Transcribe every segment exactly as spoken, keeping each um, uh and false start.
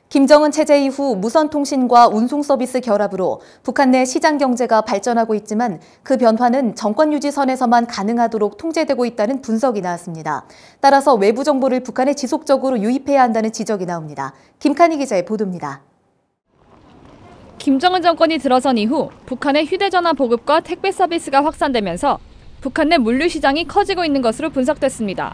김정은 체제 이후 무선통신과 운송 서비스 결합으로 북한 내 시장 경제가 발전하고 있지만 그 변화는 정권 유지 선에서만 가능하도록 통제되고 있다는 분석이 나왔습니다. 따라서 외부 정보를 북한에 지속적으로 유입해야 한다는 지적이 나옵니다. 김칸희 기자의 보도입니다. 김정은 정권이 들어선 이후 북한의 휴대전화 보급과 택배 서비스가 확산되면서 북한 내 물류 시장이 커지고 있는 것으로 분석됐습니다.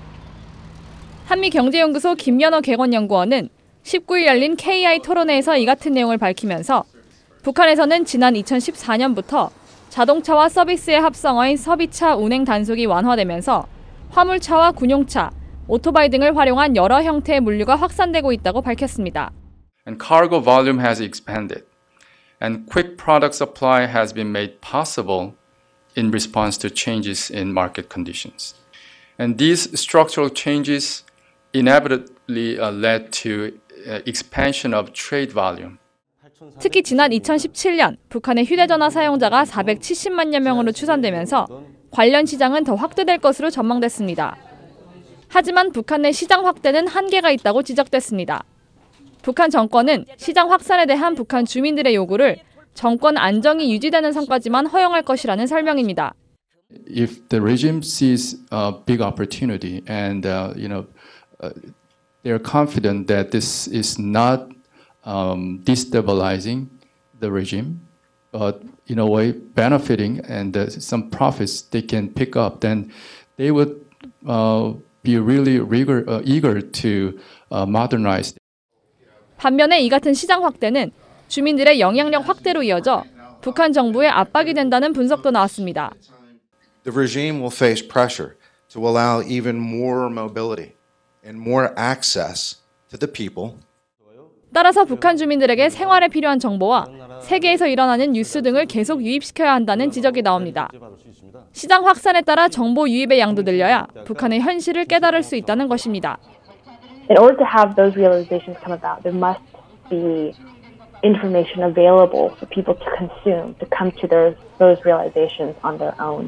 한미경제연구소 김연어 객원연구원은 십구 일 열린 케이아이 토론회에서 이 같은 내용을 밝히면서 북한에서는 지난 이천십사 년부터 자동차와 서비스의 합성어인 서비차 운행 단속이 완화되면서 화물차와 군용차, 오토바이 등을 활용한 여러 형태의 물류가 확산되고 있다고 밝혔습니다. And cargo volume has expanded, and quick product supply has been made possible in response to changes in market conditions. And these structural changes inevitably uh, led to expansion of trade volume. 특히 지난 이천십칠 년 북한의 휴대전화 사용자가 사백칠십만여 명으로 추산되면서 관련 시장은 더 확대될 것으로 전망됐습니다. 하지만 북한 내 시장 확대는 한계가 있다고 지적됐습니다. 북한 정권은 시장 확산에 대한 북한 주민들의 요구를 정권 안정이 유지되는 선까지만 허용할 것이라는 설명입니다. If the regime sees a big opportunity and uh, you know uh, they are confident that this is not um, destabilizing the regime, but in a way benefiting and uh, some profits they can pick up, then they would uh, be really eager, uh, eager to uh, modernize. 반면에 이 같은 시장 확대는 주민들의 영향력 확대로 이어져 북한 정부의 압박이 된다는 분석도 나왔습니다. The regime will face pressure to allow even more mobility and more access to the people. 따라서 북한 주민들에게 생활에 필요한 정보와 세계에서 일어나는 뉴스 등을 계속 유입시켜야 한다는 지적이 나옵니다. 시장 확산에 따라 정보 유입의 양도 늘려야 북한의 현실을 깨달을 수 있다는 것입니다. In order to have those realizations come about, there must be information available for people to consume, to come to those, those realizations on their own.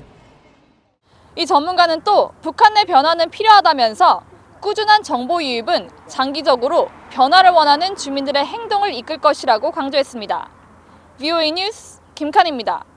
이 전문가는 또 북한 내 변화는 필요하다면서 꾸준한 정보 유입은 장기적으로 변화를 원하는 주민들의 행동을 이끌 것이라고 강조했습니다. 브이오에이 뉴스 김칸희입니다.